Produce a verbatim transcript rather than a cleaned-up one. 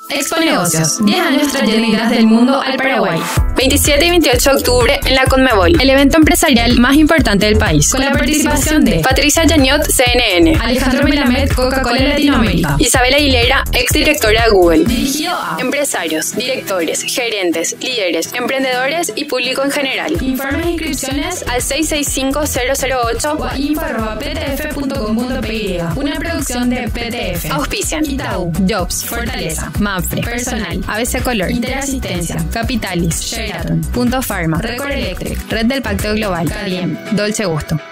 Expo Negocios, diez años trayendo ideas del mundo al Paraguay. veintisiete y veintiocho de octubre en la Conmebol, El evento empresarial más importante del país, con la participación de Patricia Yaniot, C N N, Alejandro Melamed, Coca-Cola Latinoamérica, Isabel Aguilera, exdirectora de Google, dirigido a empresarios, directores, gerentes, líderes, emprendedores y público en general. Informes e inscripciones Al seis seis cinco cero cero ocho o a info arroba p t f punto com punto p y. Una producción de P T F. auspician Itaú, Jobs, Fortaleza, Manfre, Personal, A B C Color, Interasistencia, Capitalis, Sheraton, Punto Pharma, Record Electric, Red del Pacto Global, Cadiem, Dolce Gusto.